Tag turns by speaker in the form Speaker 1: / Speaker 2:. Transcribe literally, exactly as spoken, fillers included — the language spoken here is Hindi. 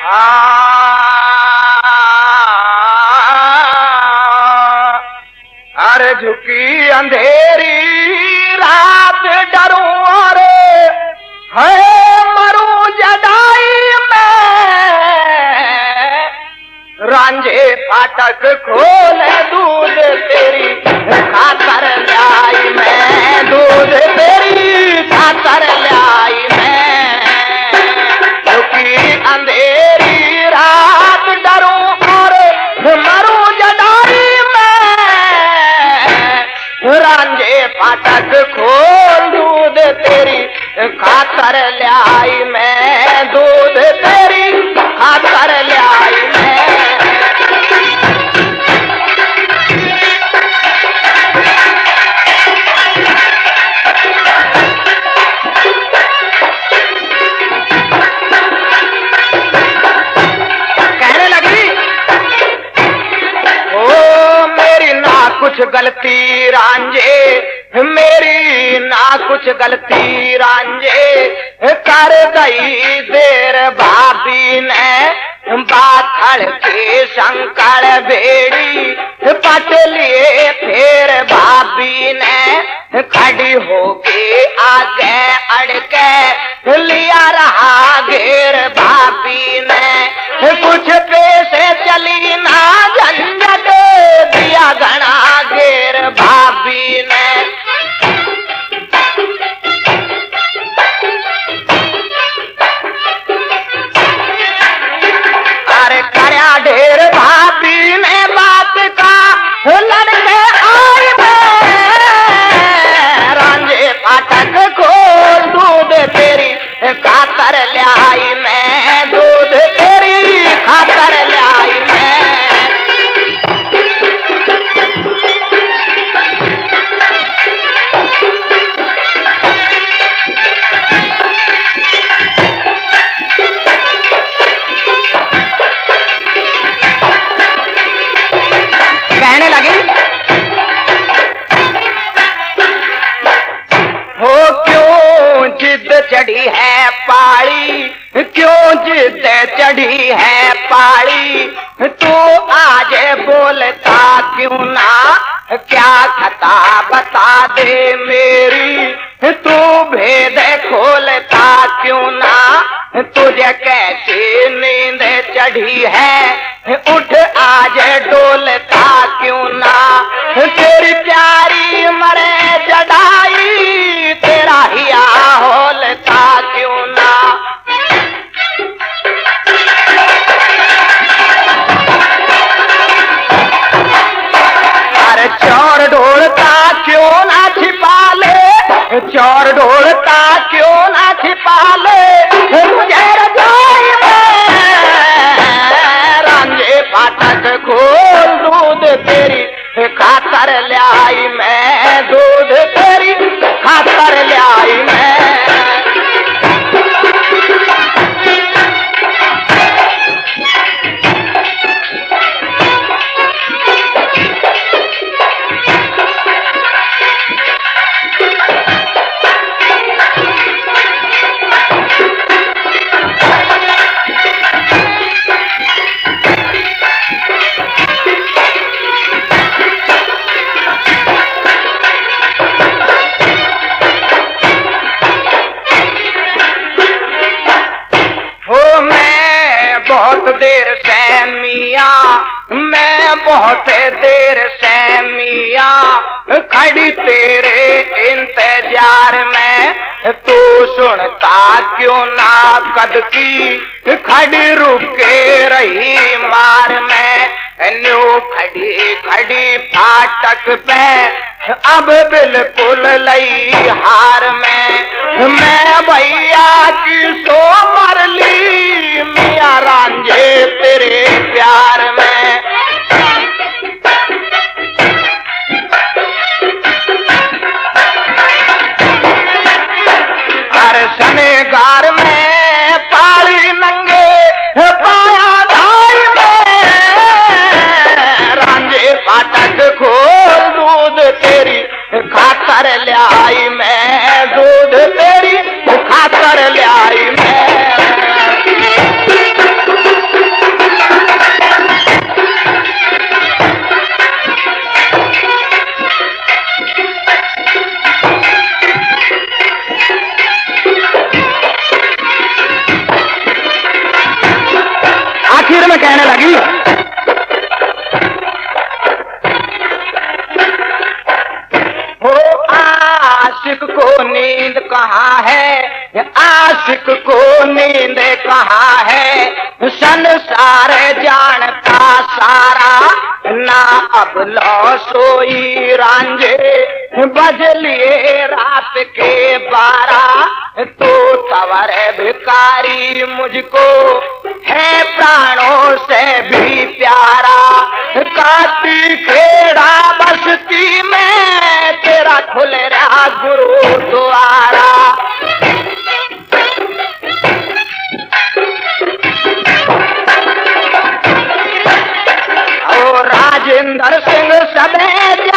Speaker 1: अरे झुकी अंधेरी रात डरूं और है मरूं जदाई में, रांझे फाटक खोले दूध तेरी खातर लाई मैं, दूध तेरी खातर लाई मैं। झुकी अंधेरी रात डरूं और मरूं जदाई में, रांझे फाटक खोल दूध तेरी खातर लाई मैं, दूध तेरी खातर लाई मैं। कहने लगी ओ मेरी ना कुछ गलती रांझे, मेरी ना कुछ गलती रांझे, कर गई देर भाभी ने बाथड़ के शंकर बेड़ी, पट लिए फिर भाभी ने खड़ी होके आगे अड़के लिया रहा घेर भाभी ने, कुछ पैसे चली ना झंझट दिया घना घेर भाभी ने। अरे करया ढेर भाभी ने बात का लड़के आई में, रांझे फाटक खोल दूध तेरी खातर लाई मैं, दूध तेरी खातर लाई मैं। कहने लगी हो क्यों जिद चढ़ी है पाड़ी, क्यों जिद चढ़ी है पाड़ी, तू आज बोलता क्यों ना, क्या खता बता दे मेरी, तू भेद खोलता क्यों ना, तुझे कैसी नींद चढ़ी है उठ आज डोलता क्यों ना, तेरी प्यारी मरे जड़ाई तेरा हिया होलता क्यों ना। अरे चोर ढोलता क्यों ना छिपा ले, चोर ढोलता क्यों ना छिपा ले, मुझे रजाई में रांझे फाटक खोल दूध तेरी खातर लाई मैं, दूध तेरी खातर लाई मैं। बहुत देर से मियाँ, मैं बहुत देर से मियाँ खड़ी तेरे इंतजार में, तू सुनता क्यों ना कद की खड़ी रुके रही मार में, न्यू खड़ी खड़ी फाटक पे अब बिल्कुल लई हार में, मैं भैया की सो मर ली मियाँ रांझे तेरे प्यार में। अरे शनिगार में पाली नंगे पाया धाई में, रांझे फाटक खोल दूध तेरी खातर लाई मैं, दूध तेरी खातर लाई मैं। कहने लगी, हो आशिक को नींद कहाँ है, आशिक को नींद कहाँ है, संसार जानता सारा, ना अब लो सोई रांझे, बज लिए रात के बारह, तो तवर भिकारी मुझको है प्राणों से भी प्यारा, काटी खेड़ा बस्ती में तेरा खुल रहा गुरुद्वारा। ओ राजेंद्र सिंह समेत